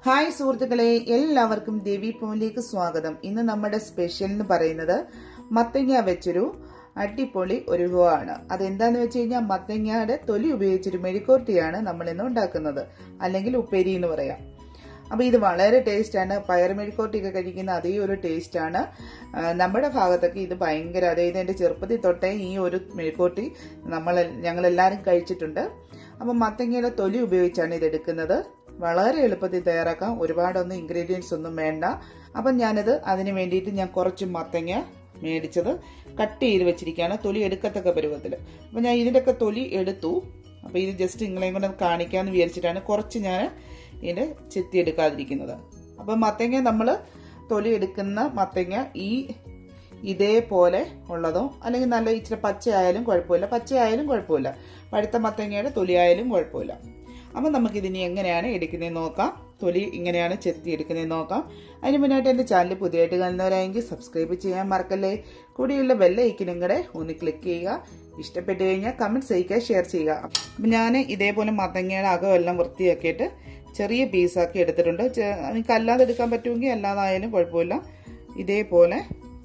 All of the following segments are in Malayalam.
ഹായ് സുഹൃത്തുക്കളെ, എല്ലാവർക്കും ദേവി പോയിലേക്ക് സ്വാഗതം. ഇന്ന് നമ്മുടെ സ്പെഷ്യൽ എന്ന് പറയുന്നത് മത്തങ്ങ വെച്ചൊരു അടിപൊളി ഒരു വിഭവമാണ്. അതെന്താന്ന് വെച്ച് കഴിഞ്ഞാൽ മത്തങ്ങയുടെ തൊലി ഉപയോഗിച്ചൊരു മെഴുക്കുവരട്ടിയാണ് നമ്മൾ ഇന്ന് ഉണ്ടാക്കുന്നത്, അല്ലെങ്കിൽ ഉപ്പേരി എന്ന് പറയാം. അപ്പോൾ ഇത് വളരെ ടേസ്റ്റാണ്. പയർ മെഴുക്കുവരട്ടിയൊക്കെ കഴിക്കുന്ന അതേ ഒരു ടേസ്റ്റാണ്. നമ്മുടെ ഭാഗത്തൊക്കെ ഇത് ഭയങ്കര, അതായത് എൻ്റെ ചെറുപ്പത്തിൽ തൊട്ടേ ഈ ഒരു മെഴുക്കുവരട്ടി ഞങ്ങളെല്ലാവരും കഴിച്ചിട്ടുണ്ട്. അപ്പം മത്തങ്ങയുടെ തൊലി ഉപയോഗിച്ചാണ് ഇത് എടുക്കുന്നത്. വളരെ എളുപ്പത്തിൽ തയ്യാറാക്കാം. ഒരുപാടൊന്നും ഇൻഗ്രീഡിയൻസ് ഒന്നും വേണ്ട. അപ്പം അതിന് വേണ്ടിയിട്ട് ഞാൻ കുറച്ച് മത്തങ്ങ മേടിച്ചത് കട്ട് ചെയ്ത് വെച്ചിരിക്കുകയാണ്, തൊലി എടുക്കത്തക്ക പരുവത്തിൽ. അപ്പം ഞാൻ ഇതിൻ്റെയൊക്കെ തൊലി എടുത്തു. അപ്പോൾ ഇത് ജസ്റ്റ് നിങ്ങളെയും കൂടെ കാണിക്കാമെന്ന് വിചാരിച്ചിട്ടാണ് കുറച്ച് ഞാൻ ഇതിൻ്റെ ചെത്തി എടുക്കാതിരിക്കുന്നത്. അപ്പം മത്തങ്ങ നമ്മൾ തൊലി എടുക്കുന്ന മത്തങ്ങ ഇതേപോലെ ഉള്ളതോ അല്ലെങ്കിൽ നല്ല ഇച്ചിരി പച്ചയായാലും കുഴപ്പമില്ല, പഴുത്ത മത്തങ്ങയുടെ തൊലിയായാലും കുഴപ്പമില്ല. അപ്പം നമുക്കിതിനി എങ്ങനെയാണ് എടുക്കുന്നതെന്ന് നോക്കാം. തൊലി ഇങ്ങനെയാണ് ചെത്തി എടുക്കുന്നതെന്ന് നോക്കാം. അതിന് മുന്നായിട്ട് എൻ്റെ ചാനൽ പുതിയതായിട്ട് കാണുന്നവരായെങ്കിൽ സബ്സ്ക്രൈബ് ചെയ്യാൻ മറക്കല്ലേ. കൂടിയുള്ള ബെല്ലൈക്കനും കൂടെ ഒന്ന് ക്ലിക്ക് ചെയ്യുക. ഇഷ്ടപ്പെട്ട് കഴിഞ്ഞാൽ കമൻറ്റ്സ് ചെയ്യുക, ഷെയർ ചെയ്യുക. അപ്പം ഞാൻ ഇതേപോലെ മത്തങ്ങയുടെ അകമെല്ലാം വൃത്തിയാക്കിയിട്ട് ചെറിയ പീസാക്കി എടുത്തിട്ടുണ്ട്. നിങ്ങൾക്ക് അല്ലാതെ എടുക്കാൻ പറ്റുമെങ്കിൽ അല്ലാതായാലും കുഴപ്പമില്ല. ഇതേപോലെ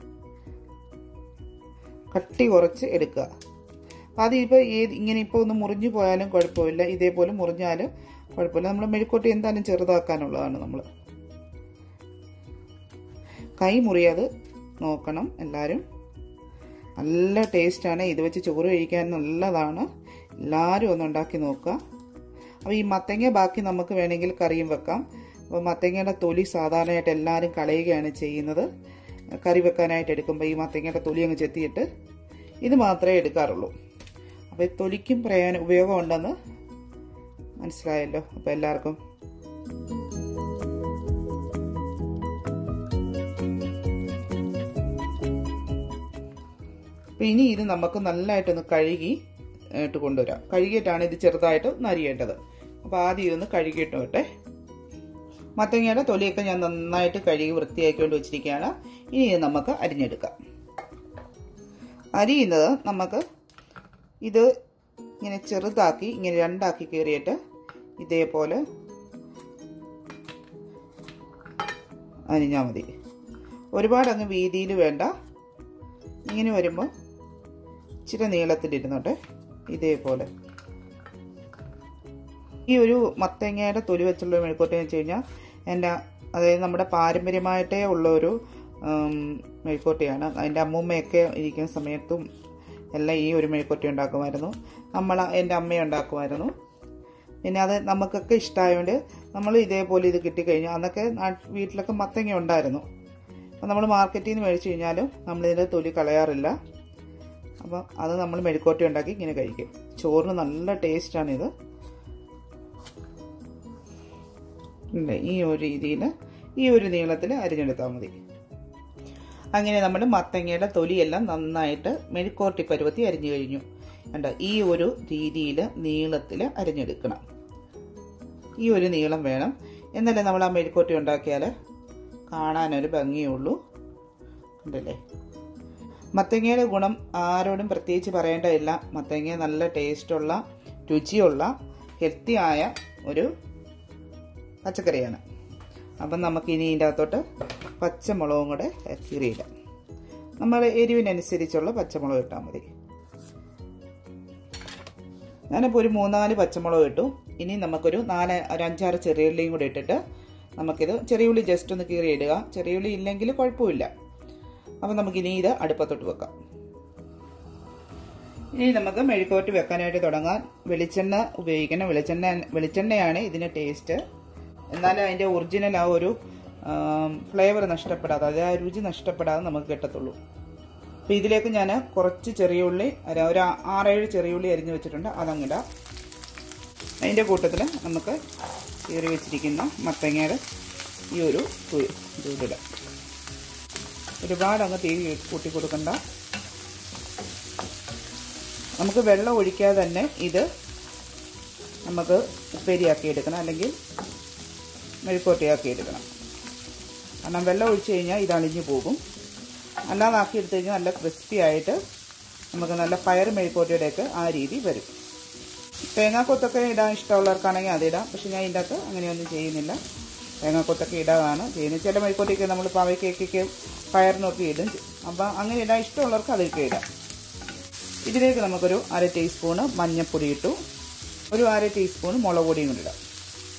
കട്ടി കുറച്ച് എടുക്കുക. അതിപ്പോൾ ഇങ്ങനെ ഇപ്പോൾ ഒന്ന് മുറിഞ്ഞു പോയാലും കുഴപ്പമില്ല, ഇതേപോലെ മുറിഞ്ഞാലും കുഴപ്പമില്ല. നമ്മൾ മെഴുക്കോട്ടി എന്തായാലും ചെറുതാക്കാനുള്ളതാണ്. നമ്മൾ കൈ മുറിയാതെ നോക്കണം എല്ലാവരും. നല്ല ടേസ്റ്റാണ്. ഇത് വെച്ച് ചോറ് കഴിക്കാൻ നല്ലതാണ്. എല്ലാവരും ഒന്ന് ഉണ്ടാക്കി നോക്കുക. അപ്പോൾ ഈ മത്തങ്ങ ബാക്കി നമുക്ക് വേണമെങ്കിൽ കറിയും വെക്കാം. അപ്പോൾ മത്തങ്ങയുടെ തൊലി സാധാരണയായിട്ട് എല്ലാവരും കളയുകയാണ് ചെയ്യുന്നത്. കറി വെക്കാനായിട്ട് എടുക്കുമ്പോൾ ഈ മത്തങ്ങയുടെ തൊലി അങ്ങ് ചെത്തിയിട്ട് ഇത് മാത്രമേ എടുക്കാറുള്ളൂ. അപ്പോൾ തൊലിക്കും ഉപയോഗം ഉണ്ടെന്ന് മനസ്സിലായല്ലോ. അപ്പോൾ എല്ലാവർക്കും അപ്പോൾ ഇനി ഇത് നമുക്ക് നല്ലതായിട്ടൊന്ന് കഴുകിയിട്ട് കൊണ്ടുവരാം. കഴുകിയിട്ടാണ് ഇത് ചെറുതായിട്ട് നരിയേണ്ടത്. അപ്പോൾ ആദ്യം ഇതൊന്ന് കഴുകിയിട്ട് വിട്ടെ. മത്തങ്ങയുടെ തൊലിയൊക്കെ ഞാൻ നന്നായിട്ട് കഴുകി വൃത്തിയാക്കിക്കൊണ്ട് വെച്ചിരിക്കുകയാണ്. ഇനി ഇത് നമുക്ക് അരിഞ്ഞെടുക്കാം. അരിയുന്നത് നമുക്ക് ഇത് ഇങ്ങനെ ചെറുതാക്കി ഇങ്ങനെ രണ്ടാക്കി കീറിയിട്ട് ഇതേപോലെ അരിഞ്ഞാൽ മതി. ഒരുപാട് അങ്ങ് വീതിയിൽ വേണ്ട. ഇങ്ങനെ വരുമ്പോൾ ഇച്ചിരി നീളത്തിലിരുന്നോട്ടെ. ഇതേപോലെ ഈ ഒരു മത്തങ്ങയുടെ തൊലി വെച്ചുള്ള മെഴുക്കോട്ടി എന്ന് വെച്ച് കഴിഞ്ഞാൽ അതായത് നമ്മുടെ പാരമ്പര്യമായിട്ടേ ഉള്ള ഒരു മെഴുക്കോട്ടിയാണ്. അതിൻ്റെ അമ്മൂമ്മയൊക്കെ ഇരിക്കുന്ന സമയത്തും എല്ലാം ഈ ഒരു മെഴുക്കോട്ടി ഉണ്ടാക്കുമായിരുന്നു. എൻ്റെ അമ്മ ഉണ്ടാക്കുമായിരുന്നു. പിന്നെ അത് നമുക്കൊക്കെ ഇഷ്ടമായതുകൊണ്ട് നമ്മൾ ഇതേപോലെ ഇത് കിട്ടിക്കഴിഞ്ഞാൽ, അന്നൊക്കെ വീട്ടിലൊക്കെ മത്തങ്ങ ഉണ്ടായിരുന്നു. അപ്പം നമ്മൾ മാർക്കറ്റിൽ നിന്ന് മേടിച്ച് കഴിഞ്ഞാലും നമ്മളിതിൻ്റെ തൊലി കളയാറില്ല. അപ്പം അത് നമ്മൾ മെഴുക്കോട്ടി ഉണ്ടാക്കി ഇങ്ങനെ കഴിക്കും. ചോറിന് നല്ല ടേസ്റ്റാണിത്. ഈ ഒരു രീതിയിൽ ഈ ഒരു നീളത്തിൽ അരിഞ്ഞെടുത്താൽ മതി. അങ്ങനെ നമ്മൾ മത്തങ്ങയുടെ തൊലിയെല്ലാം നന്നായിട്ട് മെഴുക്കോട്ടി പരുവത്തി അരിഞ്ഞു കഴിഞ്ഞു. കണ്ടോ, ഈ ഒരു രീതിയിൽ നീളത്തിൽ അരിഞ്ഞെടുക്കണം. ഈ ഒരു നീളം വേണം. എന്നല്ലേ നമ്മൾ ആ മെഴുക്കോട്ടി ഉണ്ടാക്കിയാൽ കാണാനൊരു ഭംഗിയുള്ളൂ. കണ്ടല്ലേ. മത്തങ്ങയുടെ ഗുണം ആരോടും പ്രത്യേകിച്ച് പറയേണ്ടതില്ല. മത്തങ്ങ നല്ല ടേസ്റ്റുള്ള, രുചിയുള്ള, ഹെൽത്തിയായ ഒരു പച്ചക്കറിയാണ്. അപ്പം നമുക്കിനി ഇതിൻ്റെ അകത്തോട്ട് പച്ചമുളകും കൂടെ കീറിയിടാം. നമ്മൾ എരിവിനനുസരിച്ചുള്ള പച്ചമുളക് ഇട്ടാൽ മതി. ഞാനിപ്പോൾ ഒരു 3-4 പച്ചമുളക് ഇട്ടു. ഇനി നമുക്കൊരു 5-6 ചെറിയുള്ളിയും കൂടി ഇട്ടിട്ട് നമുക്കിത്, ചെറിയുള്ളി ജസ്റ്റ് ഒന്ന് കീറി ഇടുക. ചെറിയുള്ളി ഇല്ലെങ്കിൽ കുഴപ്പമില്ല. അപ്പം നമുക്കിനി ഇത് അടുപ്പത്തോട്ട് വെക്കാം. ഇനി നമുക്ക് മെഴുക്കുവരട്ടി വെക്കാനായിട്ട് തുടങ്ങാൻ വെളിച്ചെണ്ണ ഉപയോഗിക്കണം. വെളിച്ചെണ്ണയാണ് ഇതിന് ടേസ്റ്റ്. എന്നാലും അതിൻ്റെ ഒറിജിനൽ ആ ഒരു ഫ്ലേവർ നഷ്ടപ്പെടാതെ, അതായത് ആ രുചി നഷ്ടപ്പെടാതെ നമുക്ക് കിട്ടത്തുള്ളൂ. അപ്പോൾ ഇതിലേക്ക് ഞാൻ കുറച്ച് ചെറിയുള്ളി, ഒരു 6-7 ചെറിയുള്ളി അരിഞ്ഞു വെച്ചിട്ടുണ്ട്, അതങ്ങിടാം. അതിൻ്റെ കൂട്ടത്തിൽ നമുക്ക് കീറി വെച്ചിരിക്കുന്ന മത്തങ്ങയുടെ ഈ ഒരു ഇതിടാം. ഒരുപാട് അങ്ങ് തീ കൂട്ടി കൊടുക്കണ്ട. നമുക്ക് വെള്ളം ഒഴിക്കാതെ തന്നെ ഇത് നമുക്ക് ഉപ്പേരിയാക്കി എടുക്കണം, അല്ലെങ്കിൽ മെഴുക്കോട്ടിയാക്കി എടുക്കണം. കാരണം വെള്ളം ഒഴിച്ച് കഴിഞ്ഞാൽ ഇത് അളിഞ്ഞു പോകും. അല്ലാതെ ആക്കി എടുത്തു കഴിഞ്ഞാൽ നല്ല ക്രിസ്പി ആയിട്ട് നമുക്ക് നല്ല പയർ മെഴുക്കോട്ടിയുടെയൊക്കെ ആ രീതി വരും. തേങ്ങാക്കൊത്തൊക്കെ ഇടാൻ ഇഷ്ടമുള്ളവർക്കാണെങ്കിൽ അതിടാം. പക്ഷെ ഞാൻ ഇതിൻ്റെ അകത്ത് അങ്ങനെയൊന്നും ചെയ്യുന്നില്ല. തേങ്ങാക്കൊത്തൊക്കെ ഇടാതാണ് ചെയ്യുന്നത്. ചില മെഴുക്കുവരട്ടിക്ക് നമ്മൾ പാവയ്ക്കൊക്കെ പയറിനൊക്കെ ഇടും. അപ്പം അങ്ങനെ ഇടാൻ ഇഷ്ടമുള്ളവർക്ക് അതൊക്കെ ഇടാം. ഇതിലേക്ക് നമുക്കൊരു 1/2 ടീസ്പൂണ് മഞ്ഞൾപ്പൊടി ഇട്ടു, ഒരു 1/2 ടീസ്പൂൺ മുളക് പൊടിയും കൂടി ഇടാം.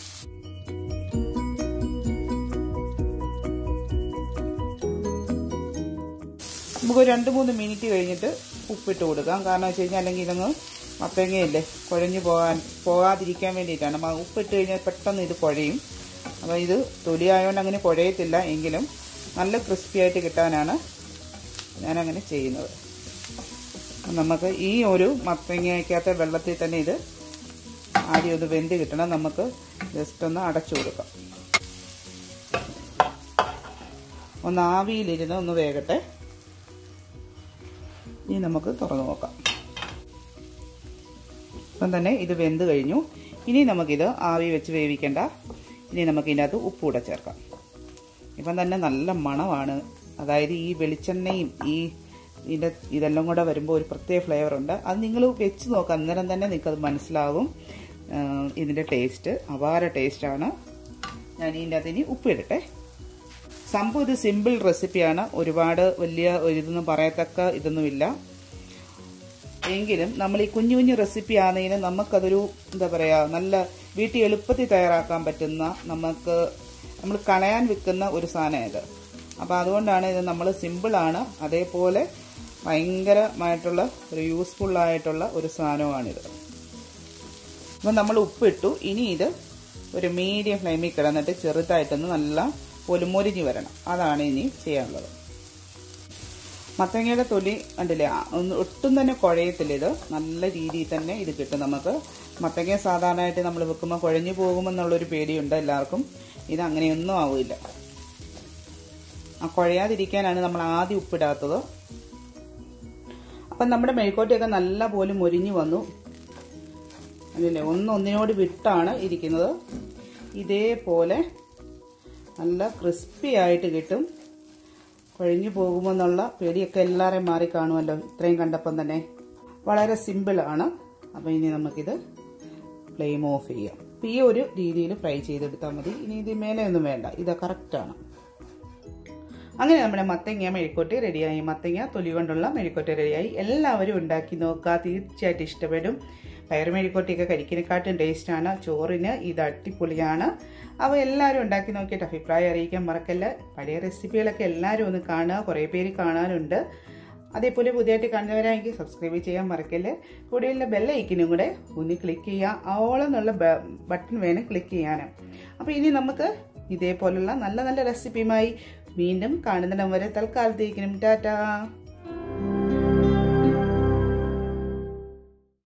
നമുക്കൊരു 2-3 മിനിറ്റ് കഴിഞ്ഞിട്ട് ഉപ്പിട്ട് കൊടുക്കാം. കാരണം വെച്ച് കഴിഞ്ഞാൽ അല്ലെങ്കിൽ ഇതങ്ങ് മത്തങ്ങയല്ലേ കുഴഞ്ഞു പോകാതിരിക്കാൻ വേണ്ടിയിട്ടാണ്. ഉപ്പിട്ട് കഴിഞ്ഞാൽ പെട്ടെന്ന് ഇത് കുഴയും. അപ്പോൾ ഇത് തൊലിയായതുകൊണ്ട് അങ്ങനെ കുഴയത്തില്ല, എങ്കിലും നല്ല ക്രിസ്പി ആയിട്ട് കിട്ടാനാണ് ഞാനങ്ങനെ ചെയ്യുന്നത്. നമുക്ക് ഈ ഒരു മത്തങ്ങയ്ക്കകത്തെ വെള്ളത്തിൽ തന്നെ ഇത് ആദ്യം ഒന്ന് വെന്ത് കിട്ടണം. നമുക്ക് ജസ്റ്റ് ഒന്ന് അടച്ചു കൊടുക്കാം. ഒന്ന് ആവിയിലിരുന്ന് ഒന്ന് വേകട്ടെ. ഇനി നമുക്ക് തുറന്നു നോക്കാം. ഇപ്പം തന്നെ ഇത് വെന്ത് കഴിഞ്ഞു. ഇനി നമുക്കിത് ആവി വെച്ച് വേവിക്കേണ്ട. ഇനി നമുക്ക് ഇതിനകത്ത് ഉപ്പ് കൂടെ ചേർക്കാം. ഇപ്പം തന്നെ നല്ല മണമാണ്. അതായത് ഈ വെളിച്ചെണ്ണയും ഇതെല്ലാം കൂടെ വരുമ്പോൾ ഒരു പ്രത്യേക ഫ്ലേവറുണ്ട്. അത് നിങ്ങൾ വെച്ച് നോക്കുക, അന്നേരം തന്നെ നിങ്ങൾക്കത് മനസ്സിലാകും. ഇതിൻ്റെ ടേസ്റ്റ് അപാര ടേസ്റ്റാണ്. ഞാൻ ഇതിൻ്റെ അകത്ത് ഇനി ഉപ്പിടട്ടെ. സംഭവം ഇത് സിമ്പിൾ റെസിപ്പിയാണ്. ഒരുപാട് വലിയ ഇതൊന്നും പറയത്തക്ക ഇതൊന്നുമില്ല. എങ്കിലും നമ്മൾ ഈ കുഞ്ഞു കുഞ്ഞു റെസിപ്പി ആണെങ്കിലും നമുക്കതൊരു എന്താ പറയുക, നല്ല വീട്ടിൽ എളുപ്പത്തിൽ തയ്യാറാക്കാൻ പറ്റുന്ന, നമ്മൾ കളയാൻ വെക്കുന്ന ഒരു സാധനം ഇത്. അപ്പോൾ അതുകൊണ്ടാണ് ഇത് നമ്മൾ സിമ്പിളാണ്, അതേപോലെ ഭയങ്കരമായിട്ടുള്ള ഒരു യൂസ്ഫുള്ളായിട്ടുള്ള ഒരു സാധനമാണിത്. അപ്പം നമ്മൾ ഉപ്പിട്ടു. ഇനി ഇത് ഒരു മീഡിയം ഫ്ലെയിമിൽ കിടന്നിട്ട് ചെറുതായിട്ടൊന്ന് നല്ല പൊലിമൊരിഞ്ഞ് വരണം. അതാണ് ഇനി ചെയ്യാനുള്ളത്. മത്തങ്ങയുടെ തൊലി കണ്ടില്ലേ, ഒട്ടും തന്നെ കുഴയത്തില്ല. ഇത് നല്ല രീതിയിൽ തന്നെ ഇത് കിട്ടും നമുക്ക്. മത്തങ്ങ സാധാരണയായിട്ട് നമ്മൾ വെക്കുമ്പോൾ കുഴഞ്ഞു പോകുമെന്നുള്ളൊരു പേടിയുണ്ട് എല്ലാവർക്കും. ഇത് അങ്ങനെയൊന്നും ആവില്ല. കുഴയാതിരിക്കാനാണ് നമ്മൾ ആദ്യം ഉപ്പിടാത്തത്. അപ്പം നമ്മുടെ മെഴുക്കോട്ടിയൊക്കെ നല്ല പോലെ മൊരിഞ്ഞു വന്നു. അല്ലേ, ഒന്നിനോട് വിട്ടാണ് ഇരിക്കുന്നത്. ഇതേപോലെ നല്ല ക്രിസ്പി ആയിട്ട് കിട്ടും. കുഴഞ്ഞു പോകുമെന്നുള്ള പേടിയൊക്കെ എല്ലാവരെയും മാറി കാണുമല്ലോ ഇത്രയും കണ്ടപ്പം തന്നെ. വളരെ സിമ്പിളാണ്. അപ്പോൾ ഇനി നമുക്കിത് ഫ്ലെയിം ഓഫ് ചെയ്യാം. ഈ ഒരു രീതിയിൽ ഫ്രൈ ചെയ്തെടുത്താൽ മതി. ഇനി ഇത് മേലെയൊന്നും വേണ്ട, ഇത് കറക്റ്റാണ്. അങ്ങനെ നമ്മുടെ മത്തങ്ങ മെഴുക്കോട്ടി റെഡിയായി. മത്തങ്ങ തൊലി കൊണ്ടുള്ള മെഴുക്കോട്ടി റെഡിയായി. എല്ലാവരും ഉണ്ടാക്കി നോക്കുക, തീർച്ചയായിട്ടും ഇഷ്ടപ്പെടും. പയർ മെഴുക്കോട്ടിയൊക്കെ കഴിക്കുന്നതിനെക്കാട്ടും ടേസ്റ്റാണ്. ചോറിന് ഇത് അടിപൊളിയാണ്. അപ്പോൾ എല്ലാവരും ഉണ്ടാക്കി നോക്കിയിട്ട് അഭിപ്രായം അറിയിക്കാൻ മറക്കല്ല. പഴയ റെസിപ്പികളൊക്കെ എല്ലാവരും ഒന്ന് കാണുക, കുറേ പേര് കാണാനുണ്ട്. അതേപോലെ പുതിയതായിട്ട് കാണുന്നവരാണെങ്കിൽ സബ്സ്ക്രൈബ് ചെയ്യാൻ മറക്കല്ലേ. കൂടെയുള്ള ബെല്ലൈക്കനും കൂടെ ഒന്ന് ക്ലിക്ക് ചെയ്യുക. ഓൾ എന്നുള്ള ബട്ടൺ വേണം ക്ലിക്ക് ചെയ്യാൻ. അപ്പോൾ ഇനി നമുക്ക് ഇതേപോലുള്ള നല്ല നല്ല റെസിപ്പിയുമായി വീണ്ടും കാണുന്നിടം വരെ തൽക്കാലത്തേക്കിനും ടാറ്റാ.